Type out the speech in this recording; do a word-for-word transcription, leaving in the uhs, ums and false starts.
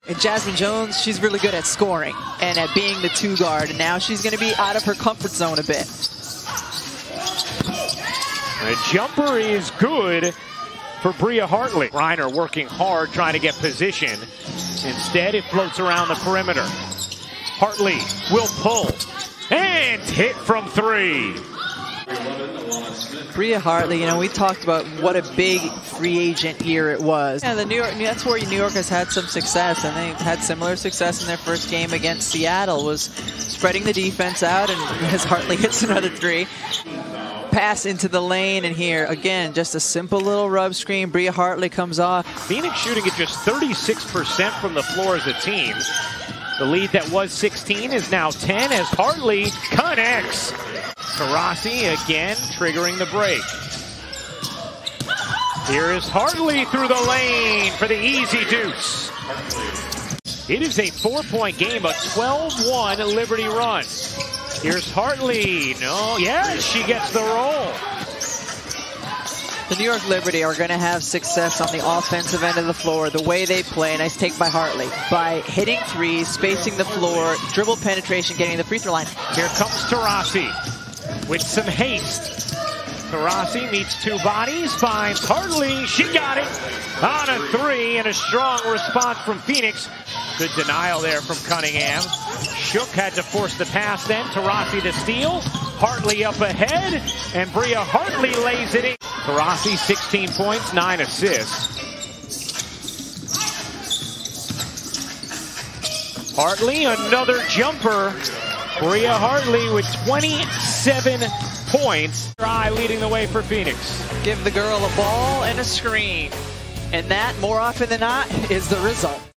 And Jasmine Jones, she's really good at scoring and at being the two guard, and now she's going to be out of her comfort zone a bit. The jumper is good for Bria Hartley. Reiner working hard trying to get position. Instead, it floats around the perimeter. Hartley will pull and hit from three. Bria Hartley, you know, we talked about what a big free agent year it was. Yeah, the New York, that's where New York has had some success, and they had similar success in their first game against Seattle, was spreading the defense out, and as Hartley hits another three. Pass into the lane, and here, again, just a simple little rub screen. Bria Hartley comes off. Phoenix shooting at just thirty-six percent from the floor as a team. The lead that was sixteen is now ten as Hartley connects. Taurasi again triggering the break. Here is Hartley through the lane for the easy deuce. It is a four-point game, a twelve one Liberty run. Here's Hartley. No, yes, she gets the roll. The New York Liberty are going to have success on the offensive end of the floor, the way they play. Nice take by Hartley. By hitting threes, spacing the floor, dribble penetration, getting the free throw line. Here comes Taurasi with some haste. Taurasi meets two bodies, finds Hartley. She got it on a three, and a strong response from Phoenix. Good denial there from Cunningham. Shook had to force the pass then. Taurasi to steal. Hartley up ahead, and Bria Hartley lays it in. Taurasi, sixteen points, nine assists. Hartley, another jumper. Bria Hartley with twenty-seven points. Try leading the way for Phoenix. Give the girl a ball and a screen. And that, more often than not, is the result.